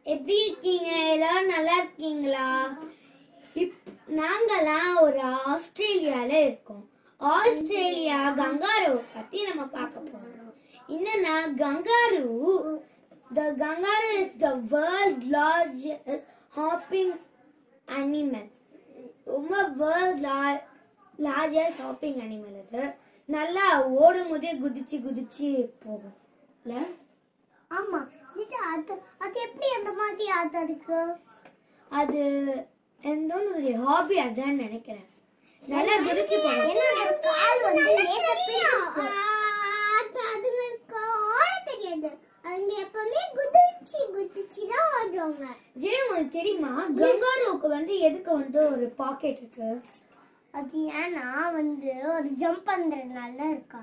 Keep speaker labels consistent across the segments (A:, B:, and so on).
A: எப்படி இருக்கீங்க? எல்லாரும் நல்லா இருக்கீங்களா? நாங்கெல்லாம் ஒரு ஆஸ்திரேலியால இருக்கோம். ஆஸ்திரேலியா கங்காருவை பத்தி நம்ம பார்க்க போறோம். என்னன்னா the kangaroo is the world's largest hopping animal. world's largest hopping animal இது. நல்லா ஓடும் போதே குதிச்சு குதிச்சு போகும்.
B: ஆமா, அது எப்படி அந்த மாதிரி ஆதருக்கு?
A: அது என்னோட ஹாபி அதான் நினைக்கிறேன். நல்லா குதிச்சு போகும்.
B: கால் வந்து லேசா பிடிச்சு அதுங்களுக்கு ஓட தெரியாது. அவங்க எப்பவுமே குதிச்சு குதிச்சு தான் ஓடுவாங்க.
A: உங்களுக்கு தெரியுமா கங்காருவுக்கு வந்து எதுக்கு வந்து ஒரு பாக்கெட் இருக்கு?
B: அது ஏன்னா வந்து ஒரு ஜம்ப் பண்றதுனால இருக்கா?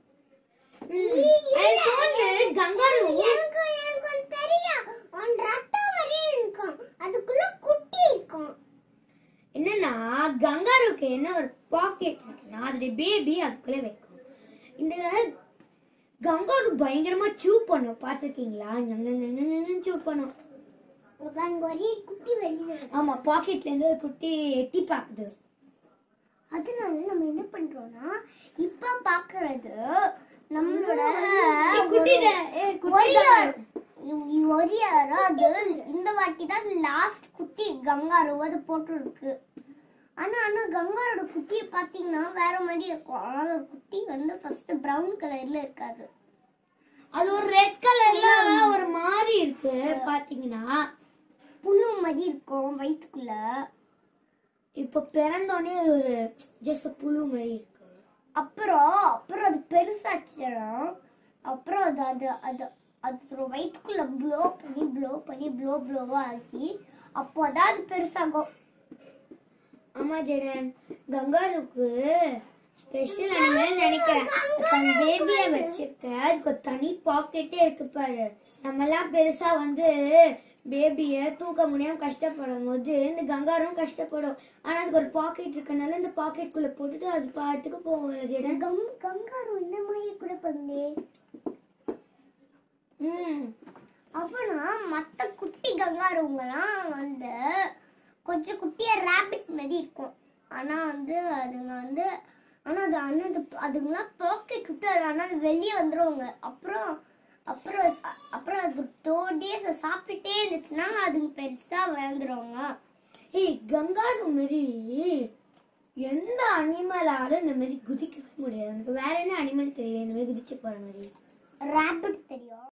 A: கங்காரு
B: எனக்கு தெரியும். ஒன் ரத்தம் வரை இருக்கும். அதுக்குள்ள குட்டி இருக்கும்.
A: என்னன்னா கங்காருவுக்கு என்ன ஒரு பாக்கெட் இருக்குன்னா அதோட பேபி அதுக்குள்ள வைக்கும். இந்த கங்காரு பயங்கரமா சூ பண்ணும். பாத்துருக்கீங்களா? சூ பண்ணும்.
B: குட்டி வெளியே.
A: ஆமா, பாக்கெட்ல இருந்து ஒரு குட்டி எட்டி பாக்குது.
B: அதனால நம்ம என்ன பண்றோம்னா இப்ப பாக்குறது நம்மளோட இந்த வாட்டி தான் லாஸ்ட் குட்டி கங்காரு அது போட்டு இருக்கு. ஆனா கங்காரோட குட்டி பாத்தீங்கன்னா வேற மாதிரி இருக்கும். அதோட குட்டி வந்து ஃபர்ஸ்ட் பிரவுன் கலர்ல இருக்காது.
A: அது ஒரு ரெட் கலர்ல ஒரு மாதிரி இருக்கு. பாத்தீங்கன்னா
B: புழு மாதிரி இருக்கும் வயிற்றுக்குள்ள.
A: இப்ப பிறந்தோடனே ஒரு ஜஸ்ட் புழு மாதிரி இருக்கு.
B: அப்புறம் அது பெருசாச்சுன்னா அப்புறம் அது வயிற்றுக்குள்ள ப்ளோவா ஆக்கி அப்போதான் அது பெருசாகும்.
A: ஆமா ஜெடன், கங்காருக்கு ஸ்பெஷல் அனிமல் நினைக்கிறேன். பேபிய வச்சிருக்க அதுக்கு தனி பாக்கெட்டே இருக்கு பாரு. நம்ம எல்லாம் பெருசா வந்து பேபிய தூக்க முடியாம கஷ்டப்படும் போது இந்த கங்காரும் கஷ்டப்படும். ஆனா அதுக்கு ஒரு பாக்கெட் இருக்கனால இந்த பாக்கெட் குள்ள போட்டுட்டு அது பாட்டுக்கு போகும். ஜெடன்,
B: கங்காரு இந்த மாதிரி கூட பண்ணே. அப்பனா மத்த குட்டி கங்காருங்கலாம் வந்து கொஞ்சம் குட்டியா ராபிட் மாதிரி இருக்கும். ஆனா வந்து அதுங்கெல்லாம் பாக்கெட் விட்டு அது வெளியே வந்துருவாங்க. அப்புறம் அது 2 days சாப்பிட்டுட்டே இருந்துச்சுன்னா அதுங்க பெருசா வளர்ந்துருவாங்க.
A: கங்காரு மாதிரி எந்த அனிமலாலும் இந்த மாதிரி குதிக்கவே முடியாது. எனக்கு வேற என்ன அனிமல் தெரியும் இந்த மாதிரி குதிச்சு போற மாதிரி?
B: ராபிட் தெரியும்.